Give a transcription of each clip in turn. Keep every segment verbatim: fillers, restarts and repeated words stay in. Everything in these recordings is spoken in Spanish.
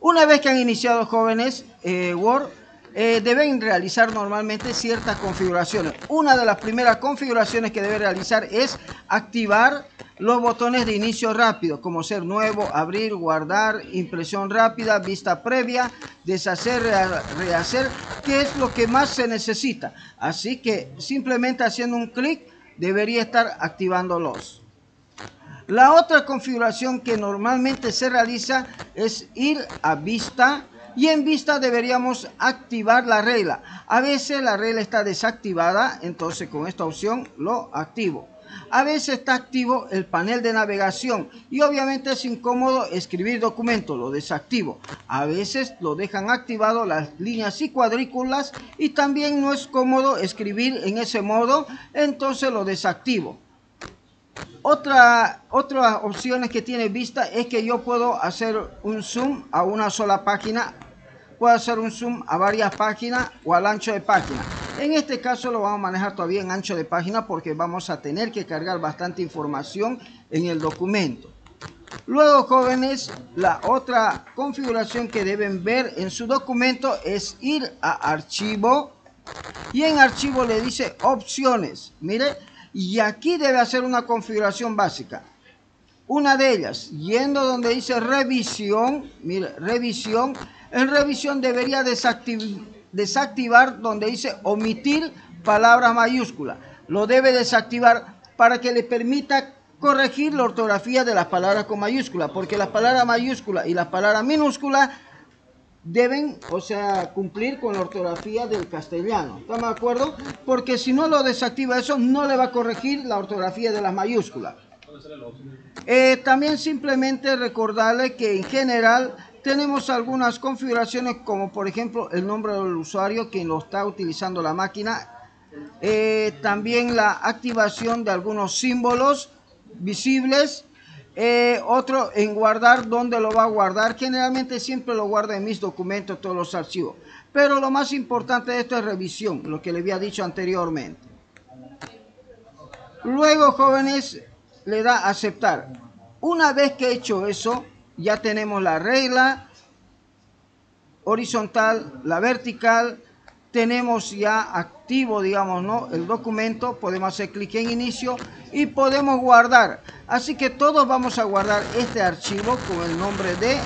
Una vez que han iniciado, jóvenes, eh, Word, eh, deben realizar normalmente ciertas configuraciones. Una de las primeras configuraciones que debe realizar es activar los botones de inicio rápido, como ser nuevo, abrir, guardar, impresión rápida, vista previa, deshacer, rehacer, que es lo que más se necesita. Así que simplemente haciendo un clic debería estar activándolos. La otra configuración que normalmente se realiza es ir a vista, y en vista deberíamos activar la regla. A veces la regla está desactivada, entonces con esta opción lo activo. A veces está activo el panel de navegación y obviamente es incómodo escribir documentos, lo desactivo. A veces lo dejan activado las líneas y cuadrículas y también no es cómodo escribir en ese modo, entonces lo desactivo. Otra, otras opciones que tiene vista es que yo puedo hacer un zoom a una sola página, puedo hacer un zoom a varias páginas o al ancho de página. En este caso lo vamos a manejar todavía en ancho de página porque vamos a tener que cargar bastante información en el documento. Luego, jóvenes, la otra configuración que deben ver en su documento es ir a archivo y en archivo le dice opciones. Mire, y aquí debe hacer una configuración básica. Una de ellas, yendo donde dice revisión, mire, revisión, en revisión debería desactiv desactivar donde dice omitir palabras mayúsculas. Lo debe desactivar para que le permita corregir la ortografía de las palabras con mayúsculas, porque las palabras mayúsculas y las palabras minúsculas deben, o sea, cumplir con la ortografía del castellano. ¿Estamos de acuerdo? Porque si no lo desactiva eso, no le va a corregir la ortografía de las mayúsculas. Eh, también simplemente recordarle que en general tenemos algunas configuraciones como por ejemplo el nombre del usuario quien lo está utilizando la máquina. Eh, también la activación de algunos símbolos visibles. Eh, otro en guardar, ¿dónde lo va a guardar? Generalmente siempre lo guardo en mis documentos, todos los archivos. Pero lo más importante de esto es revisión, lo que le había dicho anteriormente. Luego, jóvenes, le da aceptar. Una vez que he hecho eso, ya tenemos la regla horizontal, la vertical. Tenemos ya activo, digamos, ¿no?, el documento. Podemos hacer clic en inicio y podemos guardar. Así que todos vamos a guardar este archivo con el nombre de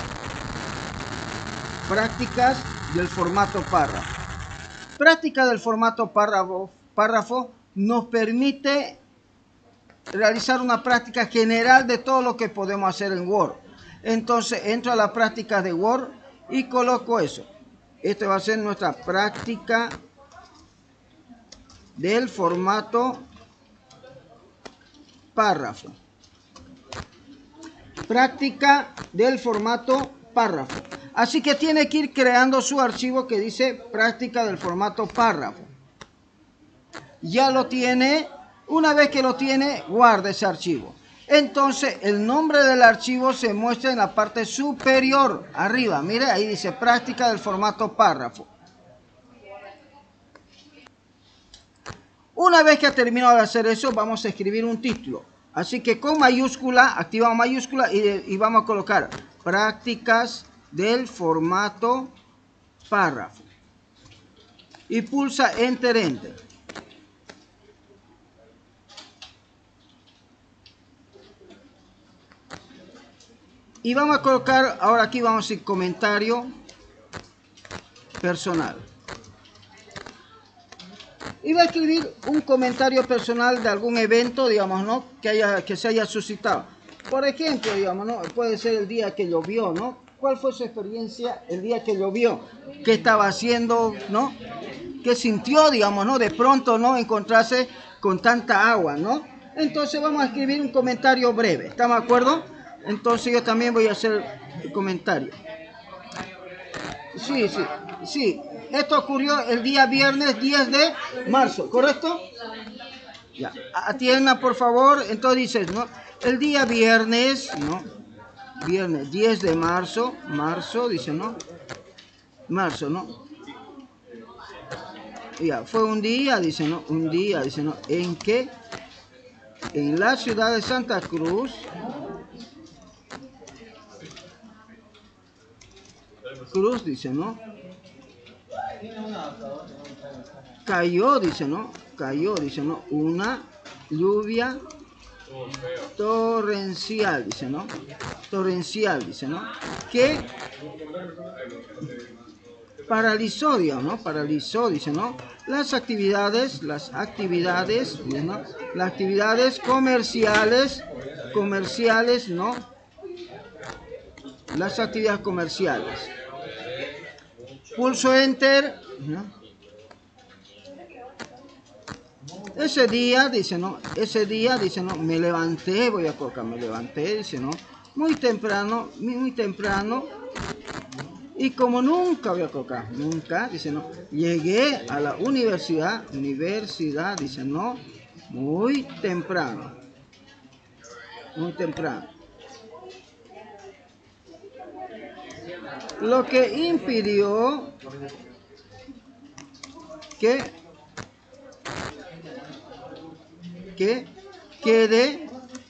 prácticas del formato párrafo. Práctica del formato párrafo, párrafo nos permite realizar una práctica general de todo lo que podemos hacer en Word. Entonces entro a la práctica de Word y coloco eso. Esta va a ser nuestra práctica del formato párrafo. Práctica del formato párrafo. Así que tiene que ir creando su archivo que dice práctica del formato párrafo. Ya lo tiene. Una vez que lo tiene, guarda ese archivo. Entonces el nombre del archivo se muestra en la parte superior, arriba. Mire, ahí dice práctica del formato párrafo. Una vez que ha terminado de hacer eso, vamos a escribir un título. Así que con mayúscula, activamos mayúscula y, y vamos a colocar prácticas del formato párrafo. Y pulsa Enter, Enter. Y vamos a colocar, ahora aquí vamos a ir comentario personal. Y va a escribir un comentario personal de algún evento, digamos, ¿no?, que, haya, que se haya suscitado. Por ejemplo, digamos, ¿no?, puede ser el día que llovió, ¿no? ¿Cuál fue su experiencia el día que llovió? ¿Qué estaba haciendo, no? ¿Qué sintió, digamos, ¿no?, de pronto, ¿no?, encontrarse con tanta agua, ¿no? Entonces vamos a escribir un comentario breve. ¿Estamos de acuerdo? Entonces yo también voy a hacer el comentario. Sí, sí, sí. Esto ocurrió el día viernes diez de marzo, ¿correcto? Ya. Atienda, por favor. Entonces dices, ¿no?, el día viernes, ¿no?, viernes diez de marzo, marzo, dice, ¿no? Marzo, ¿no? Ya, fue un día, dice, ¿no? Un día, dice, ¿no?, en que en la ciudad de Santa Cruz cruz, dice, ¿no? Cayó, dice, ¿no? Cayó, dice, ¿no? Una lluvia torrencial, dice, ¿no? Torrencial, dice, ¿no? Que paralizó, digamos, ¿no? Paralizó, dice, ¿no? Las actividades, las actividades, ¿no? Las actividades comerciales, comerciales, ¿no? Las actividades comerciales. Pulso Enter, ¿no? Ese día, dice, ¿no? Ese día, dice, ¿no? Me levanté, voy a colocar, me levanté, dice, ¿no? Muy temprano, muy, muy temprano. Y como nunca, voy a colocar, nunca, dice, ¿no? Llegué a la universidad, universidad, dice, ¿no? Muy temprano. Muy temprano. Lo que impidió que, que quede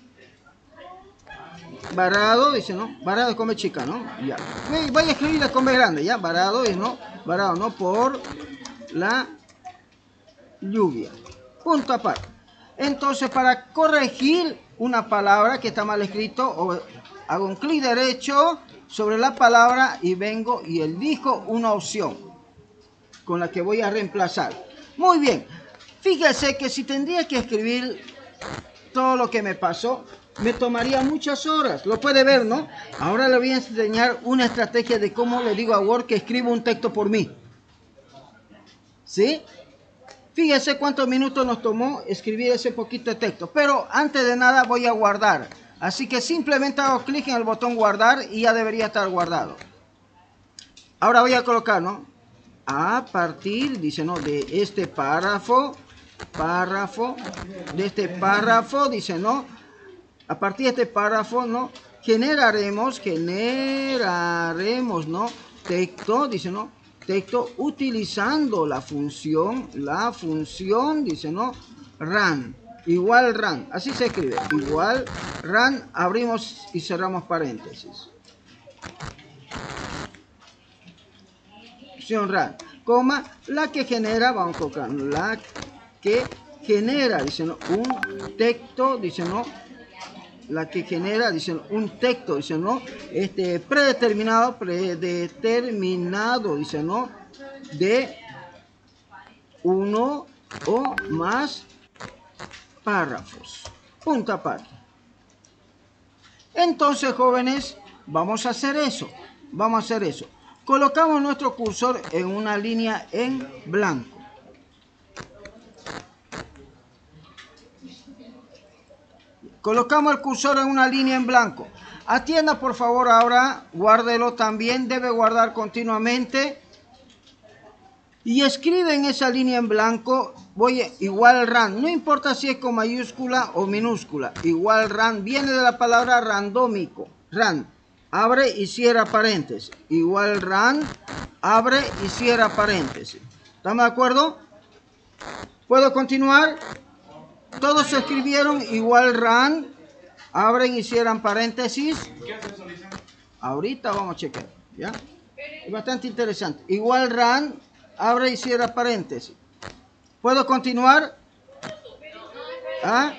varado, dice, ¿no? Varado con B chica, ¿no? Ya. Voy a escribirla con B grande, ¿ya? Varado, ¿no? Varado, ¿no? Por la lluvia. Punto aparte. Entonces, para corregir una palabra que está mal escrito, o hago un clic derecho sobre la palabra y vengo y elijo una opción con la que voy a reemplazar. Muy bien. Fíjese que si tendría que escribir todo lo que me pasó, me tomaría muchas horas. Lo puede ver, ¿no? Ahora le voy a enseñar una estrategia de cómo le digo a Word que escriba un texto por mí. ¿Sí? Fíjese cuántos minutos nos tomó escribir ese poquito de texto. Pero antes de nada voy a guardar. Así que simplemente hago clic en el botón guardar y ya debería estar guardado. Ahora voy a colocar, ¿no? A partir, dice, ¿no? De este párrafo, párrafo, de este párrafo, dice, ¿no? A partir de este párrafo, ¿no? Generaremos, generaremos, ¿no? Texto, dice, ¿no? Texto utilizando la función, la función, dice, ¿no? Run, igual run, así se escribe, igual run, abrimos y cerramos paréntesis. Función run, coma, la que genera, vamos a colocar, la que genera, dice, ¿no? Un texto, dice, ¿no? La que genera, dicen, un texto, dice, ¿no? Este, predeterminado, predeterminado, dice, ¿no? De uno o más párrafos. Punto aparte. Entonces, jóvenes, vamos a hacer eso. Vamos a hacer eso. Colocamos nuestro cursor en una línea en blanco. Colocamos el cursor en una línea en blanco. Atienda por favor ahora, guárdelo también, debe guardar continuamente. Y escribe en esa línea en blanco, voy a, igual run, no importa si es con mayúscula o minúscula, igual run, viene de la palabra randómico, run, abre y cierra paréntesis, igual run, abre y cierra paréntesis. ¿Estamos de acuerdo? ¿Puedo continuar? Todos se escribieron igual run, abren y cierran paréntesis. Ahorita vamos a chequear, ¿ya? Es bastante interesante. Igual run, abre y cierra paréntesis. ¿Puedo continuar? ¿Ah?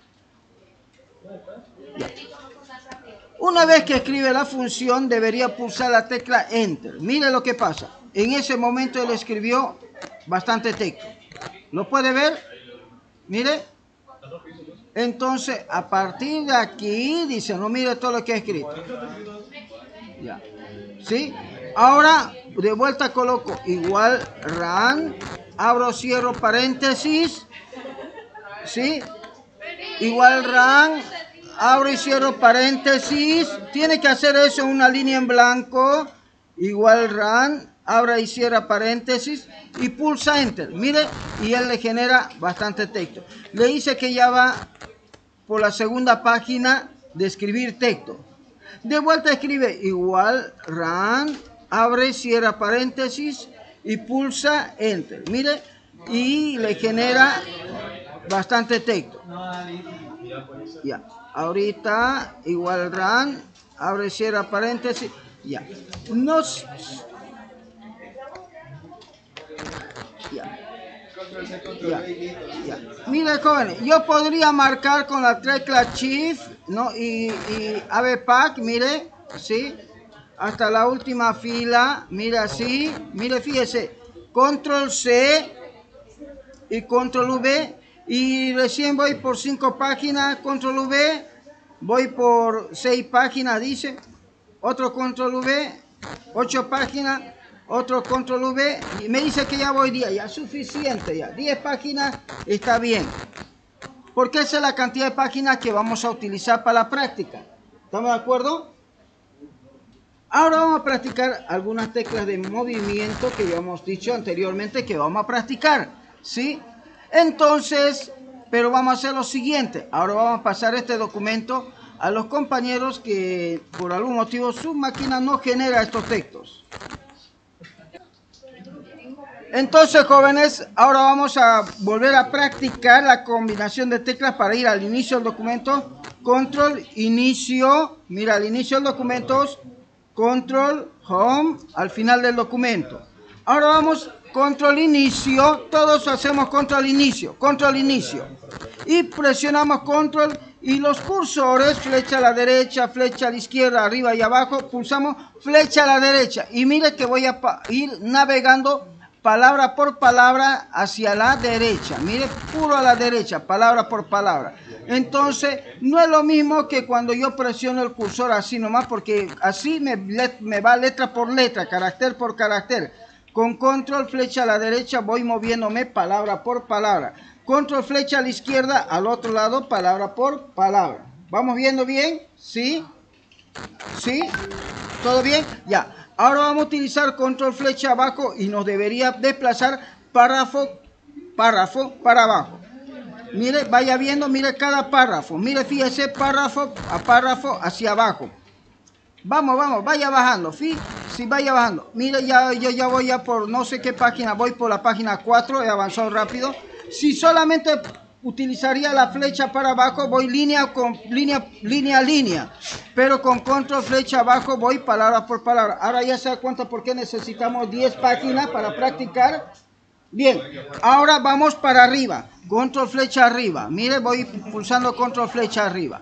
Ya. Una vez que escribe la función, debería pulsar la tecla Enter. Mire lo que pasa. En ese momento él escribió bastante texto. ¿Lo puede ver? Mire. Entonces, a partir de aquí, dice, no mire todo lo que he escrito. Ya. ¿Sí? Ahora, de vuelta coloco igual run, abro, cierro paréntesis. ¿Sí? Igual run, abro y cierro paréntesis. Tiene que hacer eso en una línea en blanco. Igual run, abra y cierra paréntesis y pulsa Enter. Mire, y él le genera bastante texto. Le dice que ya va por la segunda página de escribir texto. De vuelta escribe igual run, abre, cierra paréntesis y pulsa Enter. Mire, y le genera bastante texto. Ya, ahorita igual run, abre, cierra paréntesis. Ya. Nos... Ya. Ya, ya. Mire, jóvenes, yo podría marcar con la tecla Shift, ¿no? Y, y A B Pack, mire, ¿sí? Hasta la última fila, mire así, mire, fíjese, Control C y Control V, y recién voy por cinco páginas, Control V, voy por seis páginas, dice, otro Control V, ocho páginas, otro Control V, y me dice que ya voy diez, ya suficiente, ya, diez páginas está bien, porque esa es la cantidad de páginas que vamos a utilizar para la práctica. ¿Estamos de acuerdo? Ahora vamos a practicar algunas teclas de movimiento que ya hemos dicho anteriormente que vamos a practicar, ¿sí? Entonces, pero vamos a hacer lo siguiente. Ahora vamos a pasar este documento a los compañeros que por algún motivo su máquina no genera estos textos. Entonces, jóvenes, ahora vamos a volver a practicar la combinación de teclas para ir al inicio del documento. Control, inicio, mira, al inicio del documento, Control, Home, al final del documento. Ahora vamos, Control, inicio, todos hacemos Control, inicio, Control, inicio. Y presionamos Control y los cursores, flecha a la derecha, flecha a la izquierda, arriba y abajo, pulsamos flecha a la derecha. Y mire que voy a ir navegando palabra por palabra hacia la derecha. Mire, puro a la derecha, palabra por palabra. Entonces, no es lo mismo que cuando yo presiono el cursor así nomás, porque así me, me va letra por letra, carácter por carácter. Con control flecha a la derecha voy moviéndome palabra por palabra. Control flecha a la izquierda, al otro lado, palabra por palabra. ¿Vamos viendo bien? ¿Sí? ¿Sí? ¿Todo bien? Ya. Ahora vamos a utilizar control flecha abajo y nos debería desplazar párrafo, párrafo para abajo. Mire, vaya viendo, mire cada párrafo. Mire, fíjese, párrafo a párrafo hacia abajo. Vamos, vamos, vaya bajando. Sí, sí, vaya bajando. Mire, ya, yo ya voy ya por no sé qué página, voy por la página cuatro, he avanzado rápido. Si solamente utilizaría la flecha para abajo, voy línea con línea, línea a línea. Pero con control flecha abajo voy palabra por palabra. Ahora ya se da cuenta por qué necesitamos diez páginas para practicar. Bien, ahora vamos para arriba. Control flecha arriba. Mire, voy pulsando control flecha arriba.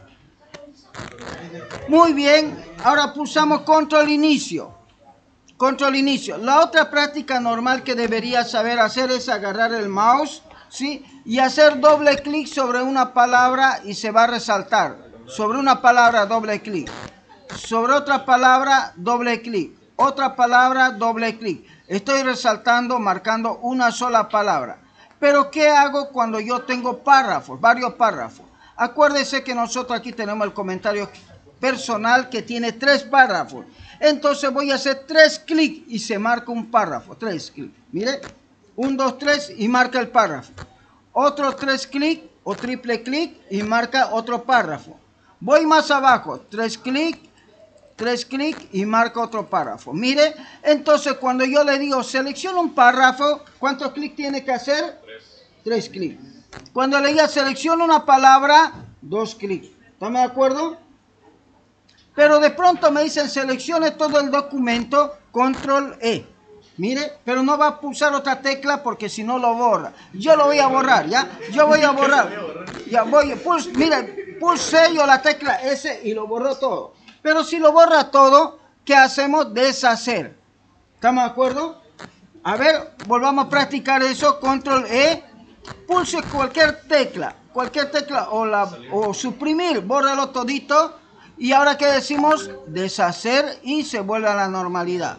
Muy bien, ahora pulsamos control inicio. Control inicio. La otra práctica normal que debería saber hacer es agarrar el mouse, ¿sí? Y hacer doble clic sobre una palabra y se va a resaltar. Sobre una palabra, doble clic. Sobre otra palabra, doble clic. Otra palabra, doble clic. Estoy resaltando, marcando una sola palabra. Pero ¿qué hago cuando yo tengo párrafos, varios párrafos? Acuérdese que nosotros aquí tenemos el comentario personal que tiene tres párrafos. Entonces voy a hacer tres clics y se marca un párrafo. Tres clics. Mire, un, dos, tres y marca el párrafo. Otro tres clics o triple clic y marca otro párrafo. Voy más abajo, tres clics, tres clics y marca otro párrafo. Mire, entonces cuando yo le digo selecciona un párrafo, ¿cuántos clics tiene que hacer? Tres. Tres clics. Cuando le diga selecciona una palabra, dos clics. ¿Estamos de acuerdo? Pero de pronto me dicen seleccione todo el documento, control E. Mire, pero no va a pulsar otra tecla porque si no lo borra. Yo lo voy a borrar, ¿ya? Yo voy a borrar. Ya voy, pulse, mire, pulse yo la tecla S y lo borró todo. Pero si lo borra todo, ¿qué hacemos? Deshacer. ¿Estamos de acuerdo? A ver, volvamos a practicar eso. Control E. Pulse cualquier tecla. Cualquier tecla o, la, o suprimir. Bórralo todito. Y ahora, ¿qué decimos? Deshacer y se vuelve a la normalidad.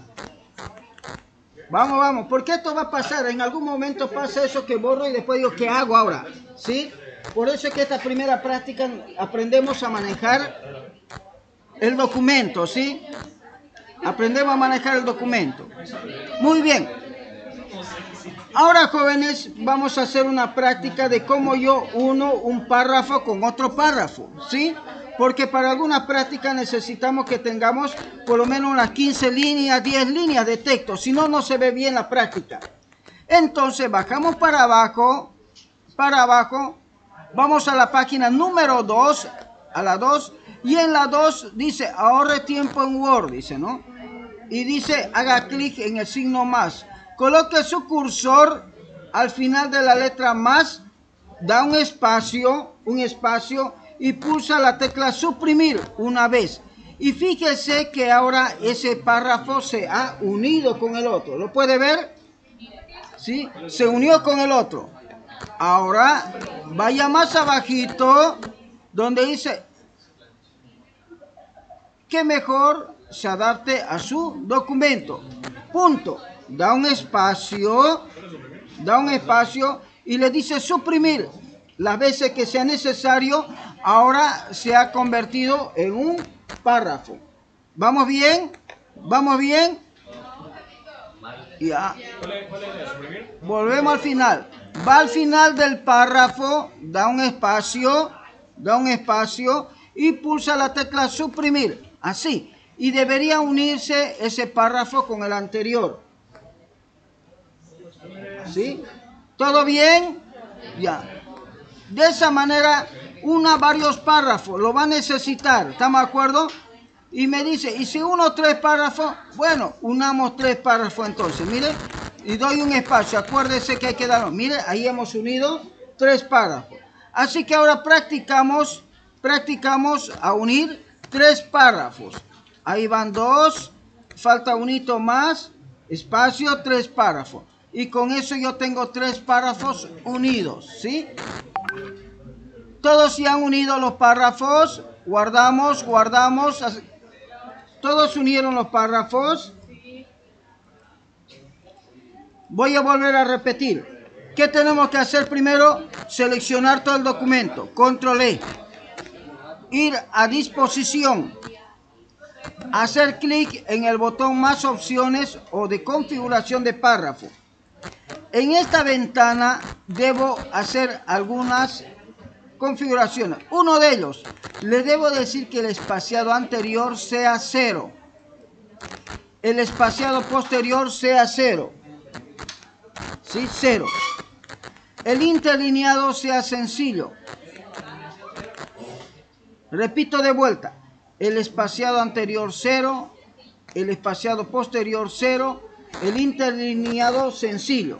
Vamos, vamos. Porque esto va a pasar. En algún momento pasa eso que borro y después digo, ¿qué hago ahora? ¿Sí? Por eso es que esta primera práctica aprendemos a manejar el documento, ¿sí? Aprendemos a manejar el documento. Muy bien. Ahora, jóvenes, vamos a hacer una práctica de cómo yo uno un párrafo con otro párrafo, ¿sí? Porque para algunas prácticas necesitamos que tengamos por lo menos unas quince líneas, diez líneas de texto, si no, no se ve bien la práctica. Entonces, bajamos para abajo, para abajo, vamos a la página número dos, a la dos, y en la dos dice, ahorre tiempo en Word, dice, ¿no? y dice haga clic en el signo más. Coloque su cursor al final de la letra más, da un espacio, un espacio y pulsa la tecla suprimir una vez. Y fíjese que ahora ese párrafo se ha unido con el otro. ¿Lo puede ver? ¿Sí? Se unió con el otro. Ahora vaya más abajito donde dice que mejor se adapte a su documento. Punto. Da un espacio, da un espacio y le dice suprimir las veces que sea necesario. Ahora se ha convertido en un párrafo. ¿Vamos bien? ¿Vamos bien? Ya. Volvemos al final. Va al final del párrafo, da un espacio, da un espacio y pulsa la tecla suprimir. Así. Y debería unirse ese párrafo con el anterior. ¿Sí? ¿Todo bien? Ya. De esa manera, una varios párrafos. Lo va a necesitar. ¿Estamos de acuerdo? Y me dice, ¿y si uno tres párrafos? Bueno, unamos tres párrafos entonces. Mire. Y doy un espacio. Acuérdese que hay que darlo. Mire, ahí hemos unido tres párrafos. Así que ahora practicamos, practicamos a unir tres párrafos. Ahí van dos. Falta un hito más. Espacio, tres párrafos. Y con eso yo tengo tres párrafos unidos, ¿sí? Todos se han unido los párrafos. Guardamos, guardamos. Todos unieron los párrafos. Voy a volver a repetir. ¿Qué tenemos que hacer primero? Seleccionar todo el documento. Control E. Ir a disposición. Hacer clic en el botón más opciones o de configuración de párrafo. En esta ventana debo hacer algunas configuraciones. Uno de ellos, le debo decir que el espaciado anterior sea cero. El espaciado posterior sea cero. ¿Sí? Cero. El interlineado sea sencillo. Repito de vuelta. El espaciado anterior cero. El espaciado posterior cero. El interlineado sencillo.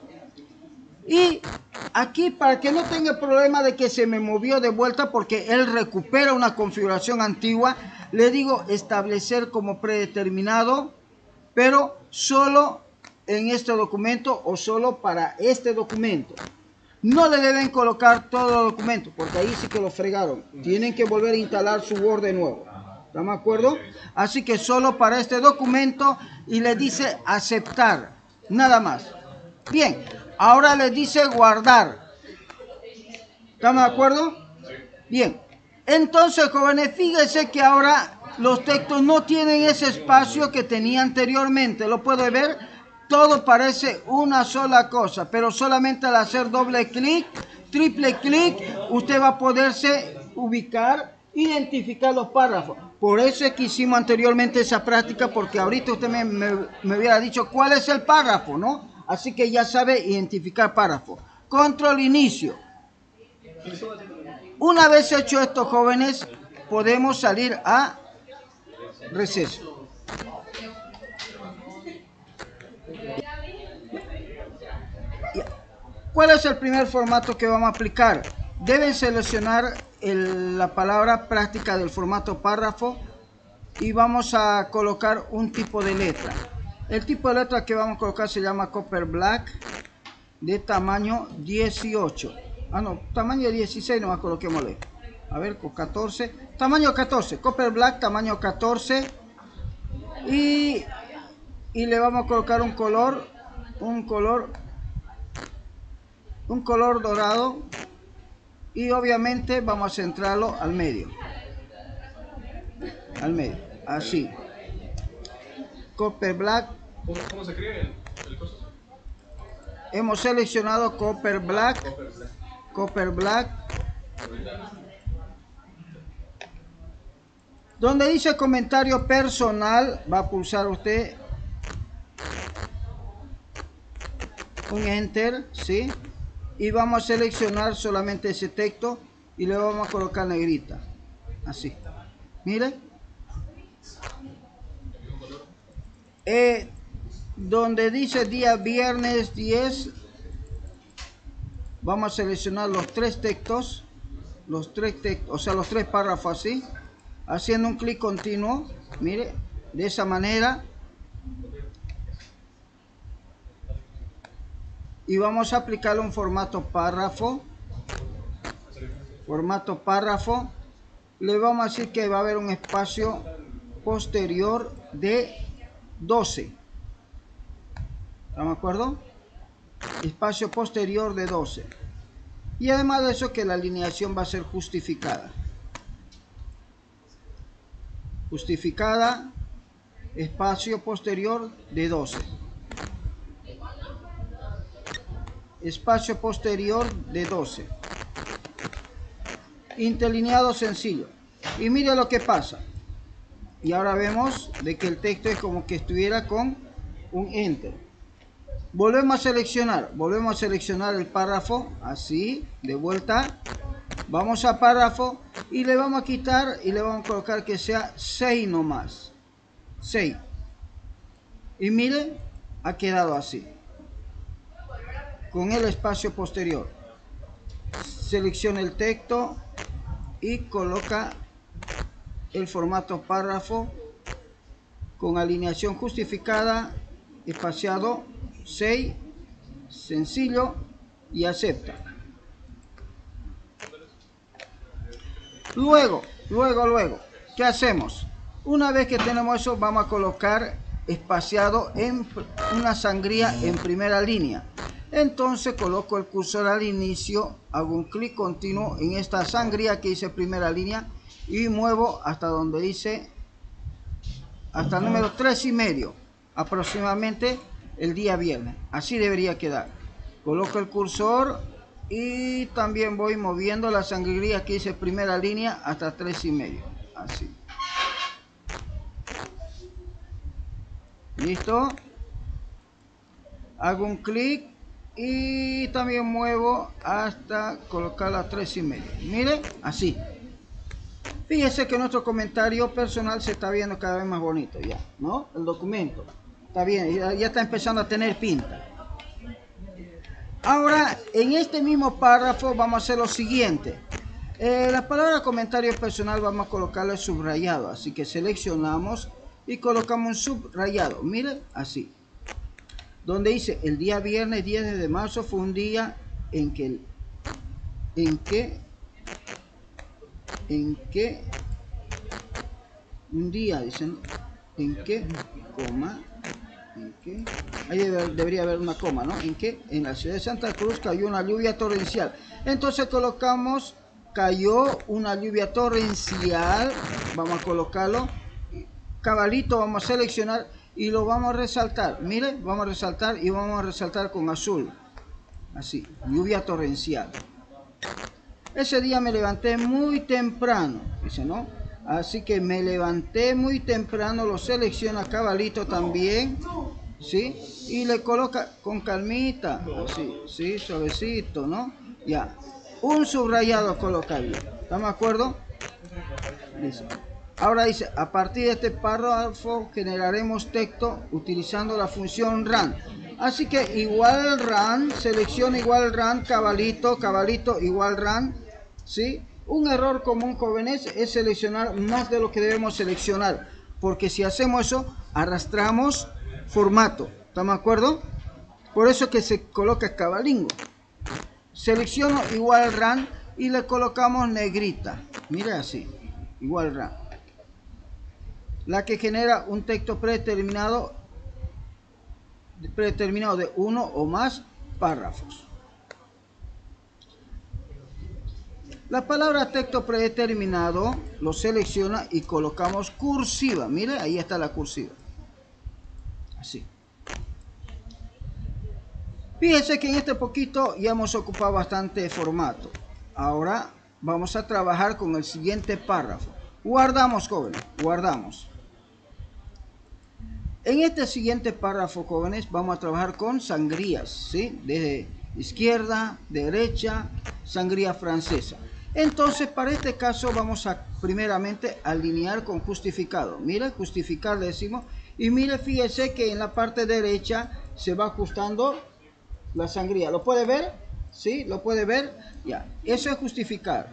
Y aquí, para que no tenga problema de que se me movió de vuelta porque él recupera una configuración antigua, le digo establecer como predeterminado, pero solo en este documento o solo para este documento. No le deben colocar todo el documento porque ahí sí que lo fregaron. Tienen que volver a instalar su Word de nuevo. ¿Estamos de acuerdo? Así que solo para este documento y le dice aceptar. Nada más. Bien. Ahora le dice guardar. ¿Estamos de acuerdo? Bien. Entonces, jóvenes, fíjense que ahora los textos no tienen ese espacio que tenía anteriormente. ¿Lo puede ver? Todo parece una sola cosa, pero solamente al hacer doble clic, triple clic, usted va a poderse ubicar, identificar los párrafos. Por eso es que hicimos anteriormente esa práctica, porque ahorita usted me, me, me hubiera dicho cuál es el párrafo, ¿no? Así que ya sabe identificar párrafo. Control inicio. Una vez hecho esto, jóvenes, podemos salir a receso. ¿Cuál es el primer formato que vamos a aplicar? Deben seleccionar el, la palabra práctica del formato párrafo y vamos a colocar un tipo de letra. El tipo de letra que vamos a colocar se llama Copper Black, de tamaño dieciocho. Ah, no, tamaño dieciséis nomás coloquémosle. A ver, con catorce. Tamaño catorce. Copper Black, tamaño catorce. Y, y le vamos a colocar un color, un color, un color dorado. Y obviamente vamos a centrarlo al medio. Al medio, así. Copper Black. ¿Cómo, cómo se escribe el, el coso? Hemos seleccionado Copper Black. Copper Black. Copper Black. Donde dice comentario personal, va a pulsar usted un Enter, ¿sí? Y vamos a seleccionar solamente ese texto y le vamos a colocar negrita. Así. Mire. Eh, donde dice día viernes diez, vamos a seleccionar los tres textos, los tres textos, o sea, los tres párrafos así, haciendo un clic continuo, mire, de esa manera. Y vamos a aplicarle un formato párrafo, formato párrafo. Le vamos a decir que va a haber un espacio posterior de doce. ¿Estamos de acuerdo? Espacio posterior de doce. Y además de eso, que la alineación va a ser justificada. Justificada, espacio posterior de doce. Espacio posterior de doce. Interlineado sencillo. Y mire lo que pasa. Y ahora vemos de que el texto es como que estuviera con un enter. Volvemos a seleccionar. Volvemos a seleccionar el párrafo. Así, de vuelta. Vamos a párrafo. Y le vamos a quitar y le vamos a colocar que sea seis nomás. seis. Y mire, ha quedado así. Con el espacio posterior. Selecciona el texto y coloca el formato párrafo con alineación justificada, espaciado seis, sencillo, y acepta. Luego, luego, luego, ¿qué hacemos? Una vez que tenemos eso, vamos a colocar espaciado en una sangría en primera línea. Entonces coloco el cursor al inicio, hago un clic continuo en esta sangría que dice primera línea y muevo hasta donde dice, hasta el número tres y medio, aproximadamente el día viernes. Así debería quedar. Coloco el cursor y también voy moviendo la sangría que dice primera línea hasta tres y medio. Así. ¿Listo? Hago un clic y también muevo hasta colocar las tres y medio. Mire, así. Fíjese que nuestro comentario personal se está viendo cada vez más bonito ya, ¿no? El documento está bien, ya, ya está empezando a tener pinta. Ahora, en este mismo párrafo vamos a hacer lo siguiente. Eh, la palabra comentario personal vamos a colocarle subrayado, así que seleccionamos y colocamos un subrayado. Mire, así. Donde dice el día viernes diez de marzo fue un día en que en que en que un día dicen en que coma en que ahí debe, debería haber una coma, ¿no? En que en la ciudad de Santa Cruz cayó una lluvia torrencial. Entonces colocamos cayó una lluvia torrencial, vamos a colocarlo cabalito, vamos a seleccionar y lo vamos a resaltar. Mire, vamos a resaltar y vamos a resaltar con azul. Así, lluvia torrencial. Ese día me levanté muy temprano, dice, ¿no? Así que me levanté muy temprano, lo selecciona cabalito también, ¿sí? Y le coloca con calmita, así, ¿sí? Suavecito, ¿no? Ya. Un subrayado coloca bien. ¿Estamos de acuerdo? Dice. Ahora dice, a partir de este párrafo generaremos texto utilizando la función run. Así que igual run, selecciona igual run, cabalito, cabalito, igual run, ¿sí? Un error común, jóvenes, es seleccionar más de lo que debemos seleccionar. Porque si hacemos eso, arrastramos formato. ¿Estamos de acuerdo? Por eso que se coloca cabalingo. Selecciono igual run y le colocamos negrita. Mire así, igual run. La que genera un texto predeterminado, predeterminado de uno o más párrafos. La palabra texto predeterminado lo selecciona y colocamos cursiva. Mire, ahí está la cursiva. Así. Fíjense que en este poquito ya hemos ocupado bastante formato. Ahora vamos a trabajar con el siguiente párrafo. Guardamos, jóvenes, guardamos. En este siguiente párrafo, jóvenes, vamos a trabajar con sangrías, ¿sí? Desde izquierda, derecha, sangría francesa. Entonces, para este caso, vamos a primeramente alinear con justificado. Mira, justificar le decimos, Y mire, fíjese que en la parte derecha se va ajustando la sangría. ¿Lo puede ver? ¿Sí? ¿Lo puede ver? Ya, eso es justificar.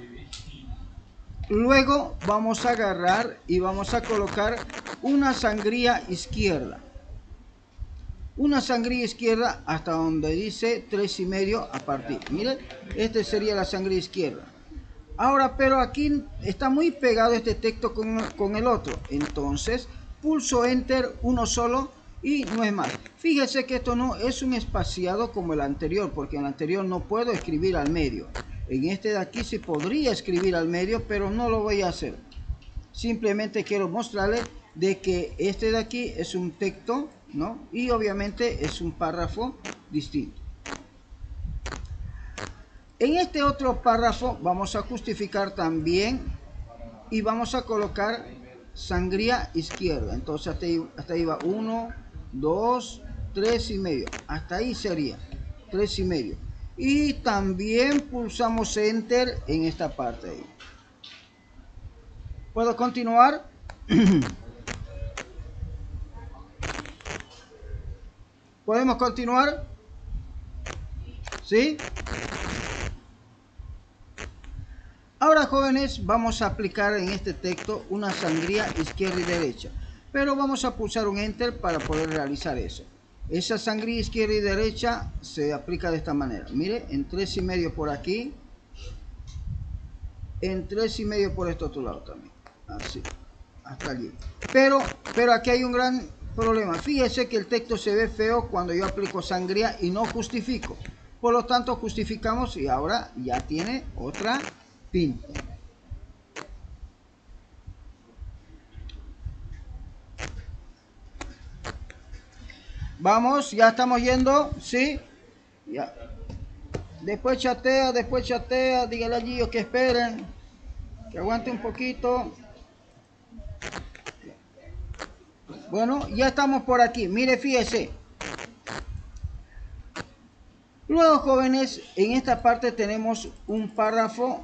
Luego vamos a agarrar y vamos a colocar una sangría izquierda. Una sangría izquierda hasta donde dice tres y medio a partir. Miren, este sería la sangría izquierda. Ahora, pero aquí está muy pegado este texto con, con el otro. Entonces, pulso Enter uno solo y no es más. Fíjese que esto no es un espaciado como el anterior, porque en el anterior no puedo escribir al medio. En este de aquí sí podría escribir al medio, pero no lo voy a hacer. Simplemente quiero mostrarles de que este de aquí es un texto, ¿no? Y obviamente es un párrafo distinto. En este otro párrafo vamos a justificar también y vamos a colocar sangría izquierda. Entonces hasta ahí, hasta ahí va uno, dos, tres y medio. Hasta ahí sería tres y medio. Y también pulsamos Enter en esta parte ahí. ¿Puedo continuar? ¿Podemos continuar? ¿Sí? Ahora, jóvenes, vamos a aplicar en este texto una sangría izquierda y derecha. Pero vamos a pulsar un Enter para poder realizar eso. Esa sangría izquierda y derecha se aplica de esta manera. Mire, en tres y medio por aquí. En tres y medio por este otro lado también. Así. Hasta allí. Pero, pero aquí hay un gran problema. Fíjese que el texto se ve feo cuando yo aplico sangría y no justifico. Por lo tanto, justificamos y ahora ya tiene otra pinta. Vamos, ya estamos yendo, ¿sí? Ya. Después chatea, después chatea, dígale a Gio que esperen, que aguante un poquito. Bueno, ya estamos por aquí. Mire, fíjese. Luego, jóvenes, en esta parte tenemos un párrafo.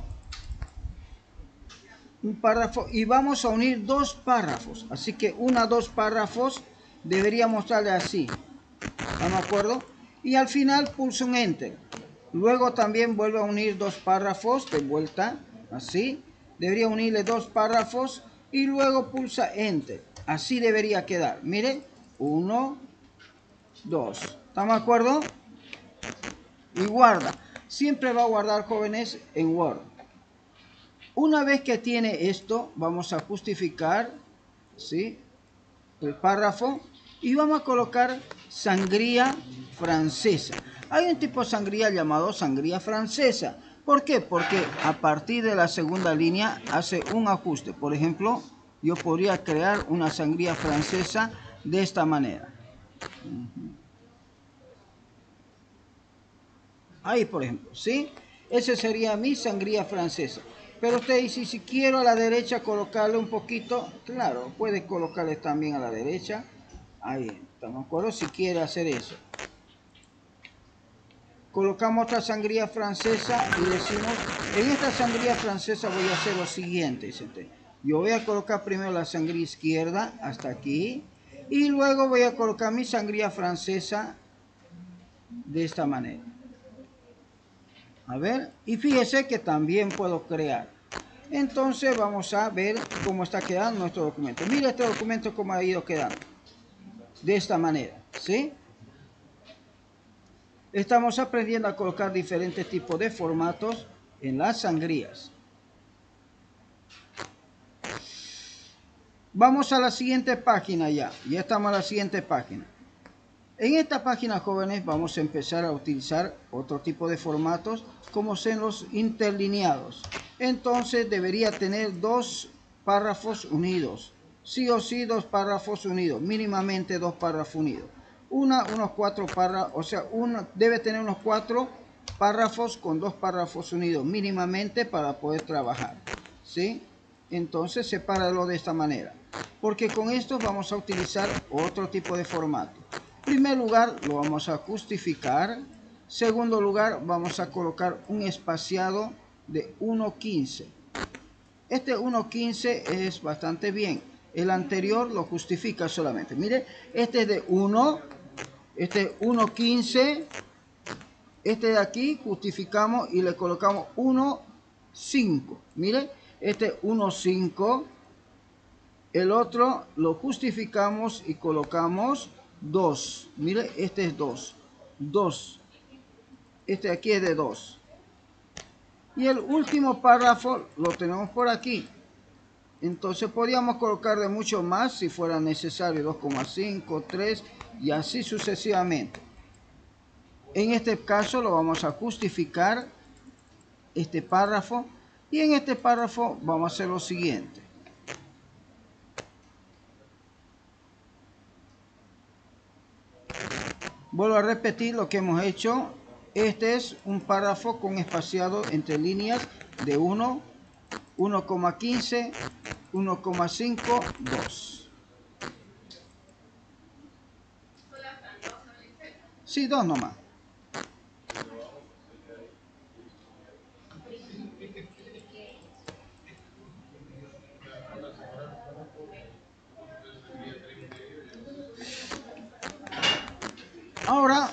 Un párrafo y vamos a unir dos párrafos. Así que una, dos párrafos debería mostrarle así. ¿Están de acuerdo? Y al final pulso un Enter. Luego también vuelve a unir dos párrafos de vuelta. Así. Debería unirle dos párrafos y luego pulsa Enter. Así debería quedar. Miren. Uno, dos. ¿Estamos de acuerdo? Y guarda. Siempre va a guardar, jóvenes, en Word. Una vez que tiene esto, vamos a justificar, ¿sí?, el párrafo y vamos a colocar sangría francesa. Hay un tipo de sangría llamado sangría francesa. ¿Por qué? Porque a partir de la segunda línea hace un ajuste. Por ejemplo, yo podría crear una sangría francesa de esta manera. Ahí, por ejemplo, ¿sí? Esa sería mi sangría francesa. Pero usted dice, si quiero a la derecha colocarle un poquito, claro, puede colocarle también a la derecha. Ahí, ¿estamos de acuerdo? Si quiere hacer eso. Colocamos otra sangría francesa y decimos, en esta sangría francesa voy a hacer lo siguiente. Yo voy a colocar primero la sangría izquierda hasta aquí. Y luego voy a colocar mi sangría francesa de esta manera. A ver, y fíjese que también puedo crear. Entonces vamos a ver cómo está quedando nuestro documento. Mira este documento cómo ha ido quedando. De esta manera, ¿sí? Estamos aprendiendo a colocar diferentes tipos de formatos en las sangrías. Vamos a la siguiente página ya. Ya estamos a la siguiente página. En esta página, jóvenes, vamos a empezar a utilizar otro tipo de formatos como son los interlineados. Entonces debería tener dos párrafos unidos. Sí o sí dos párrafos unidos. Mínimamente dos párrafos unidos. Una, unos cuatro párrafos, o sea, uno debe tener unos cuatro párrafos con dos párrafos unidos mínimamente para poder trabajar. ¿Sí? Entonces sepáralo de esta manera. Porque con esto vamos a utilizar otro tipo de formato. En primer lugar, lo vamos a justificar. Segundo lugar, vamos a colocar un espaciado de uno quince. Este uno quince es bastante bien. El anterior lo justifica solamente. Mire, este es de uno, este es uno punto quince. Este de aquí justificamos y le colocamos uno punto cinco. Mire, este es uno punto cinco. El otro lo justificamos y colocamos dos. Mire, este es dos. dos. Este de aquí es de dos. Y el último párrafo lo tenemos por aquí. Entonces podríamos colocar de mucho más si fuera necesario. dos coma cinco, tres y así sucesivamente. En este caso lo vamos a justificar, este párrafo, y en este párrafo vamos a hacer lo siguiente. Vuelvo a repetir lo que hemos hecho. Este es un párrafo con espaciado entre líneas de uno, uno coma quince, uno coma cinco, dos. Sí, dos nomás. Ahora,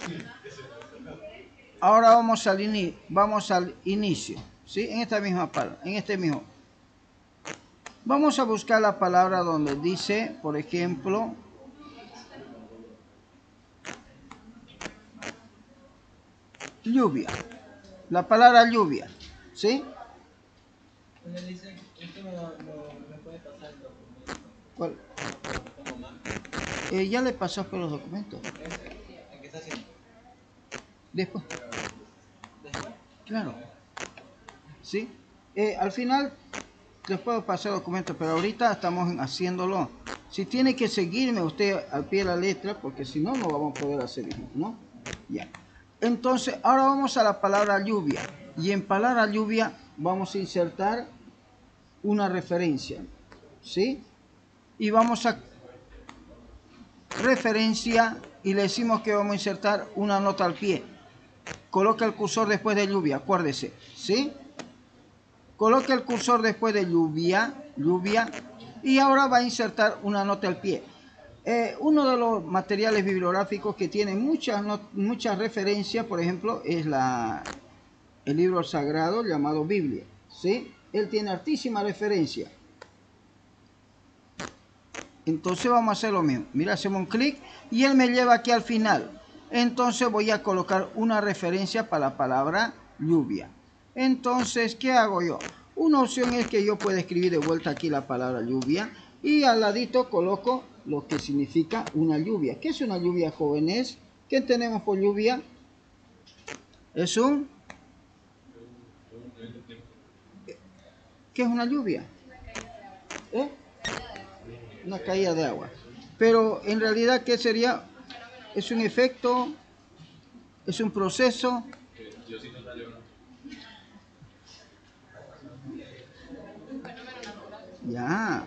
ahora vamos al, ini vamos al inicio, ¿sí? En esta misma palabra, en este mismo. Vamos a buscar la palabra donde dice, por ejemplo, lluvia. La palabra lluvia, ¿sí? ¿Cuál? Eh, ya le pasó por los documentos. Después. Claro. ¿Sí? Eh, al final les puedo pasar documentos, pero ahorita estamos haciéndolo. Si tiene que seguirme usted al pie de la letra, porque si no, no vamos a poder hacer eso, ¿no? Ya. Entonces, ahora vamos a la palabra lluvia. Y en palabra lluvia vamos a insertar una referencia, ¿sí? Y vamos a referencia y le decimos que vamos a insertar una nota al pie. Coloca el cursor después de lluvia, acuérdese, ¿sí? Coloca el cursor después de lluvia, lluvia, y ahora va a insertar una nota al pie. Eh, uno de los materiales bibliográficos que tiene muchas, no, muchas referencias, por ejemplo, es la, el libro sagrado llamado Biblia, ¿sí? Él tiene altísima referencia. Entonces vamos a hacer lo mismo. Mira, hacemos un clic y él me lleva aquí al final. Entonces voy a colocar una referencia para la palabra lluvia. Entonces, ¿qué hago yo? Una opción es que yo pueda escribir de vuelta aquí la palabra lluvia y al ladito coloco lo que significa una lluvia. ¿Qué es una lluvia, jóvenes? ¿Qué tenemos por lluvia? Es un... ¿Qué es una lluvia? ¿Eh? Una caída de agua. Pero en realidad, ¿qué sería? Es un efecto, es un proceso. Ya.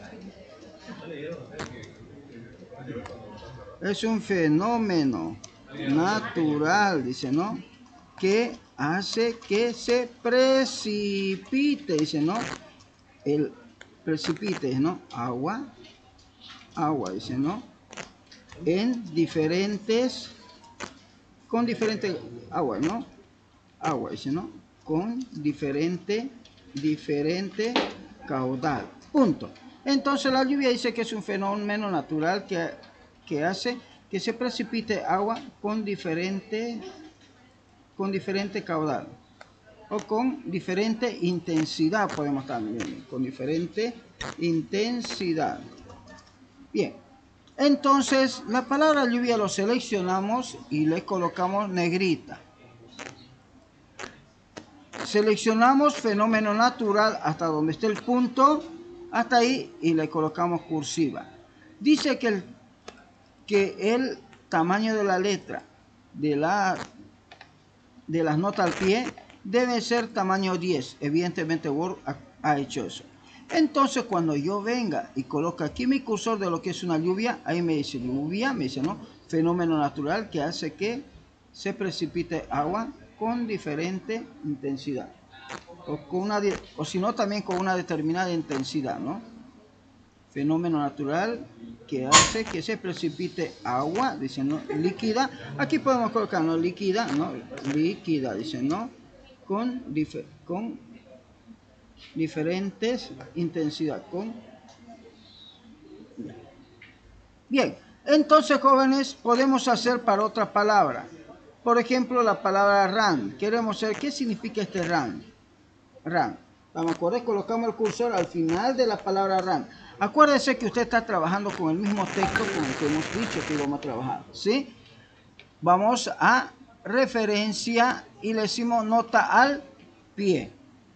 Es un fenómeno natural, dice, ¿no? Que hace que se precipite, dice, ¿no? El precipite, ¿no? Agua, agua, dice, ¿no? En diferentes, con diferente agua, ¿no? Agua, dice, ¿no? Con diferente, diferente caudal. Punto. Entonces la lluvia dice que es un fenómeno natural que, que hace que se precipite agua con diferente, con diferente caudal. O con diferente intensidad, podemos también, con diferente intensidad. Bien, entonces la palabra lluvia lo seleccionamos y le colocamos negrita. Seleccionamos fenómeno natural hasta donde esté el punto, hasta ahí, y le colocamos cursiva. Dice que el, que el tamaño de la letra de, la, de las notas al pie debe ser tamaño diez. Evidentemente Word ha, ha hecho eso. Entonces cuando yo venga y coloque aquí mi cursor de lo que es una lluvia, ahí me dice lluvia, me dice, ¿no? Fenómeno natural que hace que se precipite agua con diferente intensidad. O, con una, o si no, también con una determinada intensidad, ¿no? fenómeno natural que hace que se precipite agua, dice, ¿no? Líquida. Aquí podemos colocar, ¿no? Líquida, ¿no? Líquida, dice, ¿no? Con, difer con diferentes intensidades. Con... Bien, entonces, jóvenes, podemos hacer para otra palabra. Por ejemplo, la palabra run. Queremos saber qué significa este run. Run. Vamos a acordar, colocamos el cursor al final de la palabra run. Acuérdese que usted está trabajando con el mismo texto con el que hemos dicho que íbamos a trabajar, ¿sí? Vamos a referencia y le decimos nota al pie.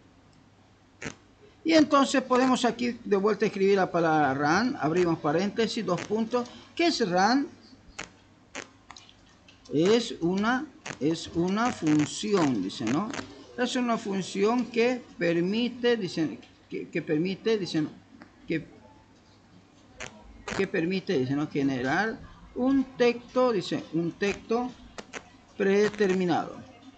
Y entonces podemos aquí de vuelta escribir la palabra run. Abrimos paréntesis, dos puntos. ¿Qué es run? Es una, es una función, dice, ¿no? Es una función que permite, dicen, que, que permite, dicen, que, que permite, dicen, ¿no? Generar un texto, dice, un texto predeterminado.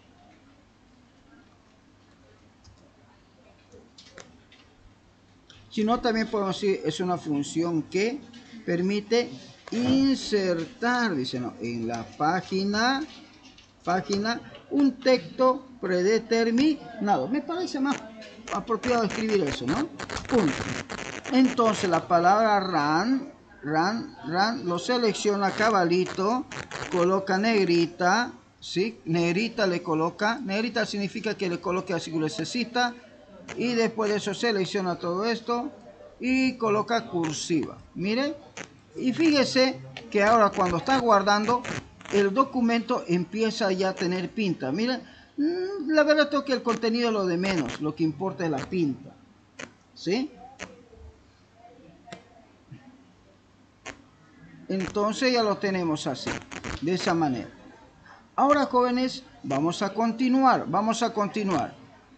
Si no, también podemos decir, es una función que permite insertar, dice, ¿no? En la página, página, un texto predeterminado. Me parece más apropiado escribir eso, ¿no? Punto. Entonces la palabra run, run, run, lo selecciona cabalito, coloca negrita, ¿sí? Negrita le coloca, negrita significa que le coloque así que necesita, y después de eso selecciona todo esto y coloca cursiva. Mire, y fíjese que ahora cuando está guardando, el documento empieza ya a tener pinta. Miren, la verdad es que el contenido es lo de menos, lo que importa es la pinta, ¿sí? Entonces ya lo tenemos así, de esa manera. Ahora, jóvenes, vamos a continuar, vamos a continuar.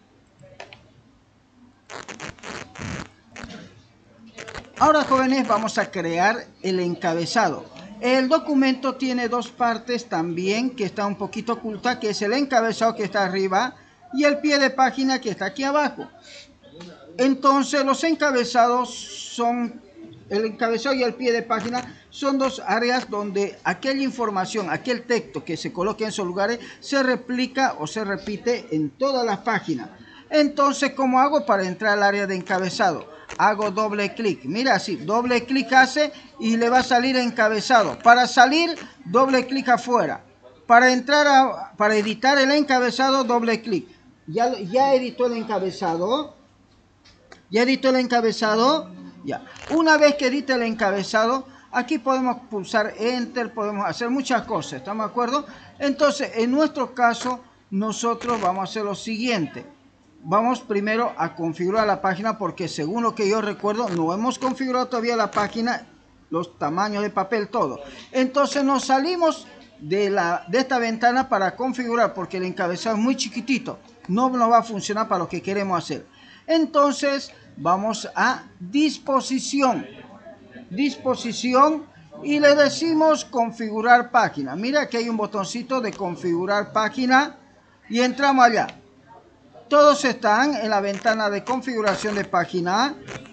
Ahora, jóvenes, vamos a crear el encabezado. El documento tiene dos partes también que está un poquito oculta, que es el encabezado que está arriba y el pie de página que está aquí abajo. Entonces los encabezados son, el encabezado y el pie de página son dos áreas donde aquella información, aquel texto que se coloque en esos lugares se replica o se repite en todas las páginas. Entonces, ¿cómo hago para entrar al área de encabezado? Hago doble clic, mira así, doble clic hace y le va a salir encabezado. Para salir, doble clic afuera. Para entrar, a, para editar el encabezado, doble clic. Ya, ya editó el encabezado. Ya editó el encabezado. Ya. Una vez que edite el encabezado, aquí podemos pulsar Enter, podemos hacer muchas cosas, ¿estamos de acuerdo? Entonces, en nuestro caso, nosotros vamos a hacer lo siguiente. Vamos primero a configurar la página porque según lo que yo recuerdo no hemos configurado todavía la página, los tamaños de papel, todo. Entonces nos salimos de, la, de esta ventana para configurar porque el encabezado es muy chiquitito. No nos va a funcionar para lo que queremos hacer. Entonces vamos a disposición. Disposición y le decimos configurar página. Mira que hay un botoncito de configurar página y entramos allá. Todos están en la ventana de configuración de página.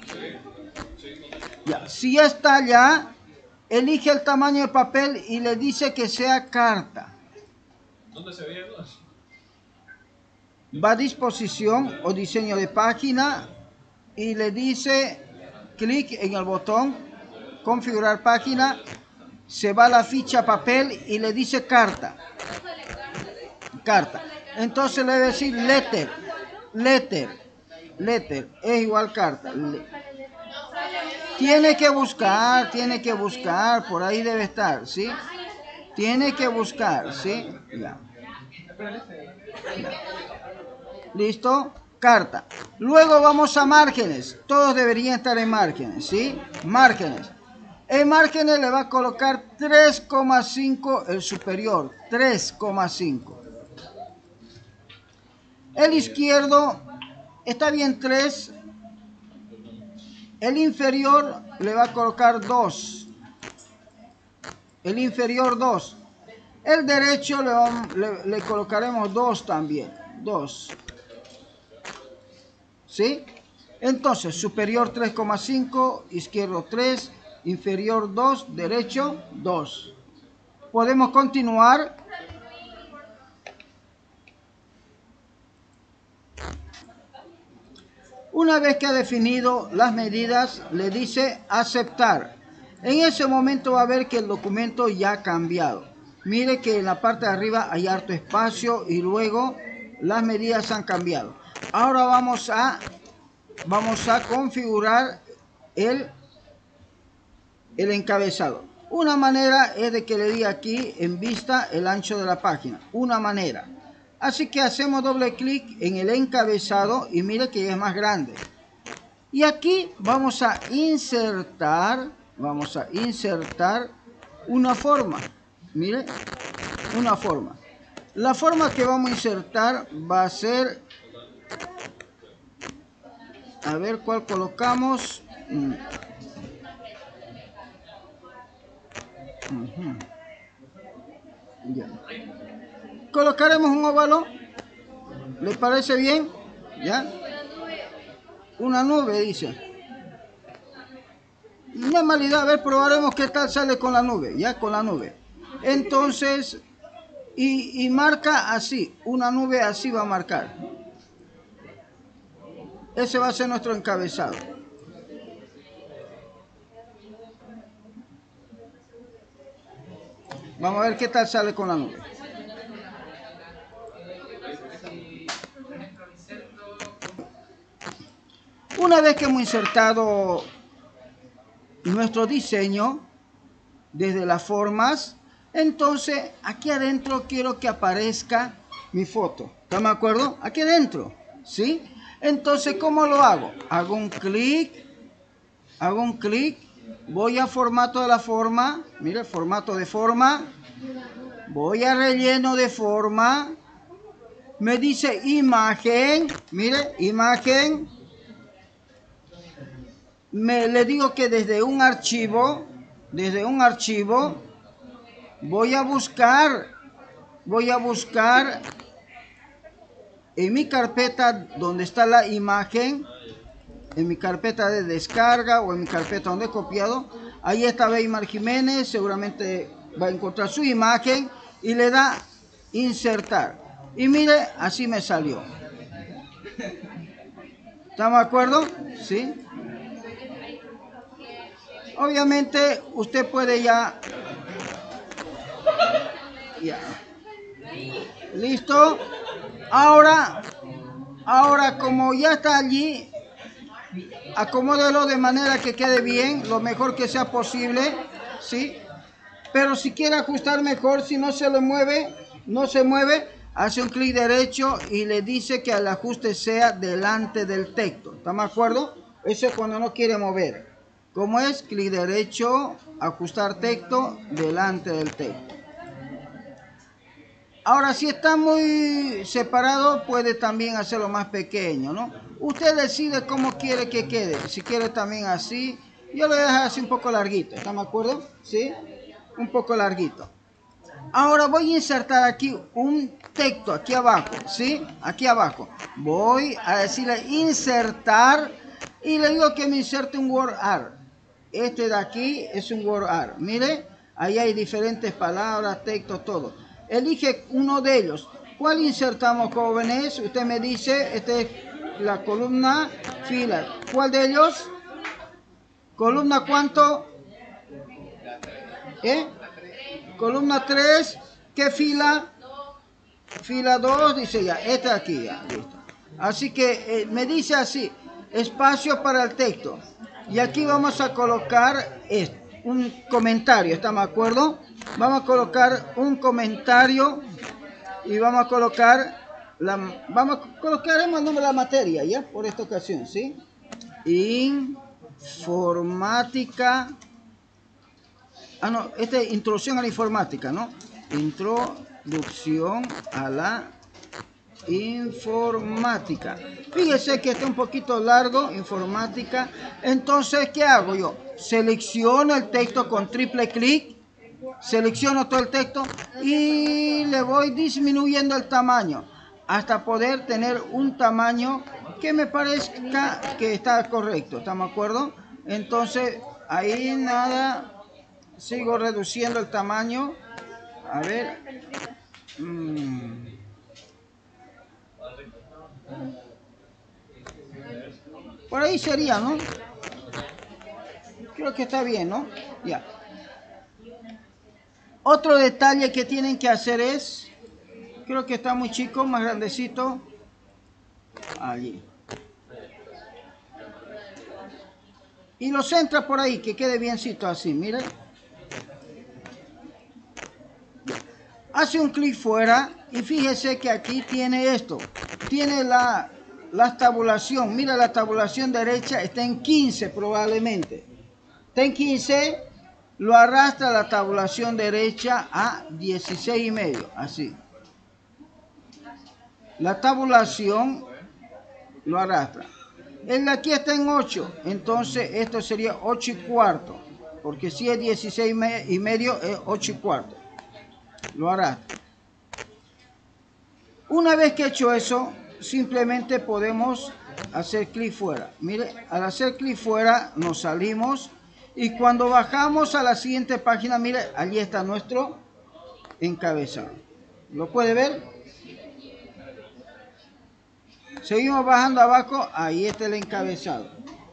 Ya. Si ya está allá, elige el tamaño de papel y le dice que sea carta. ¿Dónde se ve eso? Va a disposición o diseño de página y le dice clic en el botón configurar página. Se va a la ficha papel y le dice carta. Carta. Entonces le debe decir letter. Letter, letter, es igual carta. Le tiene que buscar, tiene que buscar, por ahí debe estar, ¿sí? Tiene que buscar, ¿sí? Ya. Ya. ¿Listo? Carta. Luego vamos a márgenes. Todos deberían estar en márgenes, ¿sí? Márgenes. En márgenes le va a colocar tres coma cinco el superior, tres coma cinco. El izquierdo está bien tres. El inferior le va a colocar dos. El inferior dos. El derecho le, le, le colocaremos dos también. dos. ¿Sí? Entonces, superior tres coma cinco, izquierdo tres, inferior dos, derecho dos. Podemos continuar. Una vez que ha definido las medidas, le dice aceptar. En ese momento va a ver que el documento ya ha cambiado. Mire que en la parte de arriba hay harto espacio y luego las medidas han cambiado. Ahora vamos a, vamos a configurar el, el encabezado. Una manera es de que le diga aquí en vista el ancho de la página. Una manera. Así que hacemos doble clic en el encabezado y mire que ya es más grande. Y aquí vamos a insertar, vamos a insertar una forma. Mire, una forma. La forma que vamos a insertar va a ser, a ver cuál colocamos. Mm. Uh-huh. Ya. Colocaremos un óvalo. ¿Le parece bien? ¿Ya? Una nube, dice. Normalidad, a ver, probaremos qué tal sale con la nube. Ya, con la nube. Entonces, y, y marca así. Una nube así va a marcar. Ese va a ser nuestro encabezado. Vamos a ver qué tal sale con la nube. Una vez que hemos insertado nuestro diseño desde las formas, entonces aquí adentro quiero que aparezca mi foto. ¿Están de acuerdo? Aquí adentro, ¿sí? Entonces, ¿cómo lo hago? Hago un clic, hago un clic, voy a formato de la forma, mire, formato de forma, voy a relleno de forma, me dice imagen, mire, imagen. Me le digo que desde un archivo, desde un archivo, voy a buscar, voy a buscar en mi carpeta donde está la imagen, en mi carpeta de descarga o en mi carpeta donde he copiado, ahí está Weimar Jiménez, seguramente va a encontrar su imagen y le da insertar. Y mire, así me salió. ¿Estamos de acuerdo? ¿Sí? Obviamente usted puede ya, ya, listo. Ahora, ahora como ya está allí, acomódelo de manera que quede bien, lo mejor que sea posible, ¿sí? Pero si quiere ajustar mejor, si no se le mueve, no se mueve, hace un clic derecho y le dice que el ajuste sea delante del texto. ¿Estamos de acuerdo? Eso es cuando no quiere mover. Como es, clic derecho, ajustar texto, delante del texto. Ahora, si está muy separado, puede también hacerlo más pequeño, ¿no? Usted decide cómo quiere que quede. Si quiere también así, yo lo voy a dejar así un poco larguito, ¿estamos de acuerdo? ¿Sí? Un poco larguito. Ahora voy a insertar aquí un texto, aquí abajo, ¿sí? Aquí abajo. Voy a decirle insertar y le digo que me inserte un Word Art. Este de aquí es un Word Art. Mire, ahí hay diferentes palabras, textos, todo. Elige uno de ellos. ¿Cuál insertamos, jóvenes? Usted me dice, esta es la columna, fila. ¿Cuál de ellos? ¿Columna cuánto? ¿Eh? Columna tres. ¿Qué fila? Fila dos, dice ya. Esta de aquí, ya, listo. Así que eh, me dice así, espacio para el texto. Y aquí vamos a colocar esto, un comentario, ¿estamos de acuerdo? Vamos a colocar un comentario y vamos a colocar, la, vamos a colocaremos el nombre de la materia, ¿ya? Por esta ocasión, ¿sí? Informática. Ah, no, esta es introducción a la informática, ¿no? Introducción a la informática. Fíjese que está un poquito largo, informática. Entonces, ¿qué hago yo? Selecciono el texto con triple clic, selecciono todo el texto y le voy disminuyendo el tamaño hasta poder tener un tamaño que me parezca que está correcto, ¿estamos de acuerdo? Entonces, ahí nada, sigo reduciendo el tamaño. A ver. Mm. Por ahí sería, ¿no? Creo que está bien, ¿no? Ya. Otro detalle que tienen que hacer es, creo que está muy chico, más grandecito. Allí. Y lo centra por ahí, que quede biencito así, miren. Hace un clic fuera y fíjese que aquí tiene esto. Tiene la, la tabulación. Mira, la tabulación derecha está en quince probablemente. Está en quince, lo arrastra la tabulación derecha a dieciséis y medio, así. La tabulación lo arrastra. El de aquí está en ocho, entonces esto sería ocho y cuarto, porque si es dieciséis y medio es ocho y cuarto. Lo arrastra. Una vez que he hecho eso, simplemente podemos hacer clic fuera. Mire, al hacer clic fuera nos salimos y cuando bajamos a la siguiente página, mire, allí está nuestro encabezado. ¿Lo puede ver? Seguimos bajando abajo, ahí está el encabezado.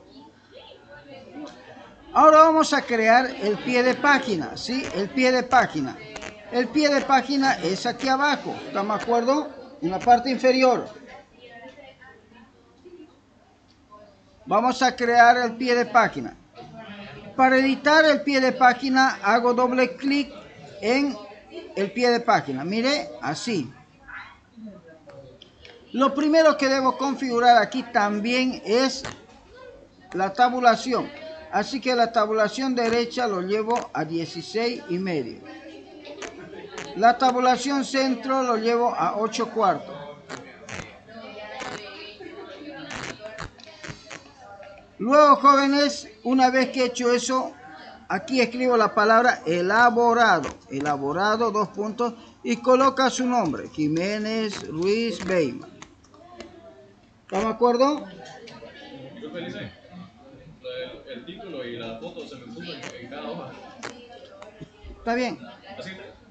Ahora vamos a crear el pie de página, ¿sí? El pie de página. El pie de página es aquí abajo, ¿estamos de acuerdo? En la parte inferior. Vamos a crear el pie de página. Para editar el pie de página hago doble clic en el pie de página. Mire, así. Lo primero que debo configurar aquí también es la tabulación. Así que la tabulación derecha lo llevo a dieciséis y medio. La tabulación centro lo llevo a ocho cuartos. Luego, jóvenes, una vez que he hecho eso, aquí escribo la palabra elaborado. Elaborado, dos puntos, y coloca su nombre, Jiménez Ruiz Beyman. ¿Estamos de acuerdo? Yo feliz. El, el título y la foto se me puso en, en cada hoja. ¿Está bien? Así.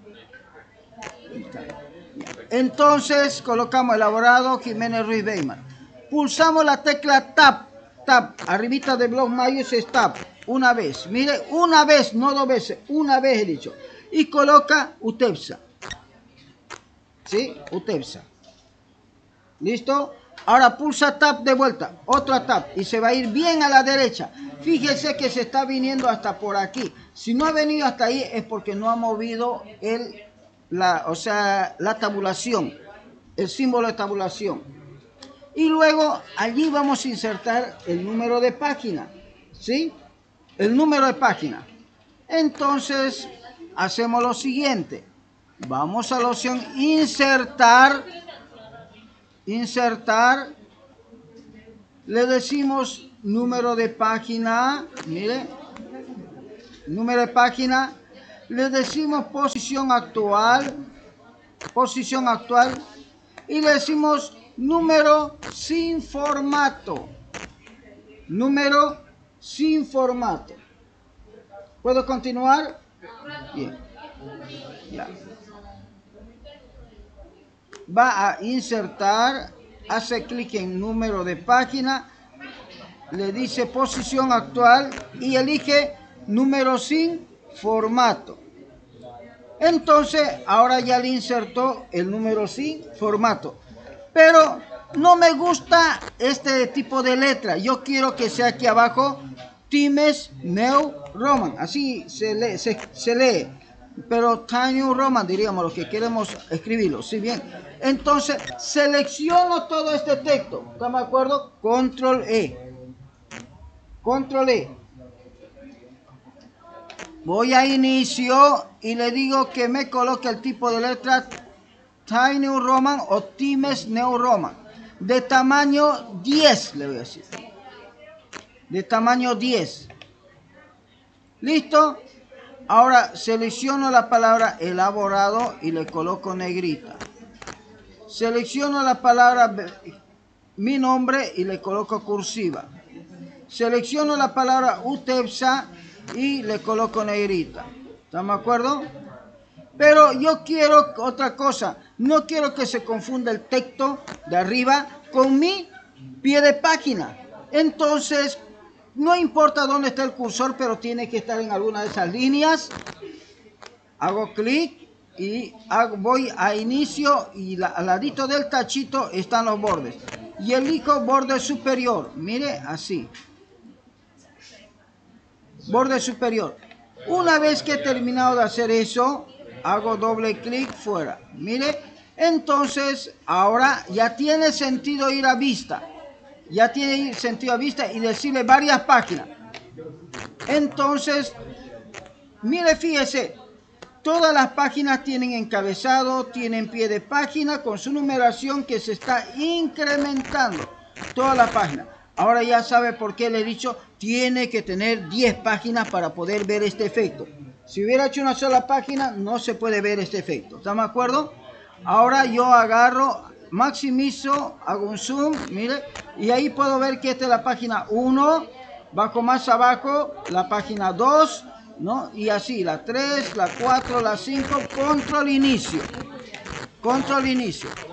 Entonces colocamos elaborado Jiménez Ruiz Beyman. Pulsamos la tecla Tab. Tab. Arribita de Block Mayus es Tab. Una vez. Mire, una vez, no dos veces. Una vez he dicho. Y coloca UTEPSA. ¿Sí? UTEPSA. ¿Listo? Ahora pulsa Tab de vuelta. Otra Tab. Y se va a ir bien a la derecha. Fíjese que se está viniendo hasta por aquí. Si no ha venido hasta ahí es porque no ha movido el... La, o sea, la tabulación, el símbolo de tabulación. Y luego allí vamos a insertar el número de página, ¿sí? El número de página. Entonces, hacemos lo siguiente. Vamos a la opción insertar, insertar, le decimos número de página, mire, número de página. Le decimos posición actual, posición actual, y le decimos número sin formato, número sin formato. ¿Puedo continuar? Bien. Ya. Va a insertar, hace clic en número de página, le dice posición actual y elige número sin formato. Entonces, ahora ya le insertó el número sin formato. Pero no me gusta este tipo de letra. Yo quiero que sea aquí abajo Times New Roman. Así se lee, se, se lee. Pero Times New Roman, diríamos, lo que queremos escribirlo. ¿Sí bien? Entonces, selecciono todo este texto. ¿Estamos de acuerdo? Control E. Control E. Voy a inicio y le digo que me coloque el tipo de letra Times New Roman o Times New Roman. De tamaño diez, le voy a decir. De tamaño diez. ¿Listo? Ahora selecciono la palabra elaborado y le coloco negrita. Selecciono la palabra mi nombre y le coloco cursiva. Selecciono la palabra UTEPSA y le coloco negrita. ¿Estamos de acuerdo? Pero yo quiero otra cosa. No quiero que se confunda el texto de arriba con mi pie de página. Entonces, no importa dónde está el cursor, pero tiene que estar en alguna de esas líneas. Hago clic y hago, voy a inicio y la, al ladito del tachito están los bordes. Y elijo borde superior. Mire, así. Borde superior. Una vez que he terminado de hacer eso, hago doble clic fuera. Mire, entonces ahora ya tiene sentido ir a vista. Ya tiene sentido a vista y decirle varias páginas. Entonces, mire, fíjese, todas las páginas tienen encabezado, tienen pie de página con su numeración que se está incrementando. Todas las páginas. Ahora ya sabe por qué le he dicho, tiene que tener diez páginas para poder ver este efecto. Si hubiera hecho una sola página, no se puede ver este efecto. ¿Estamos de acuerdo? Ahora yo agarro, maximizo, hago un zoom, mire, y ahí puedo ver que esta es la página uno, bajo más abajo, la página dos, ¿no? Y así, la tres, la cuatro, la cinco, control inicio. Control inicio.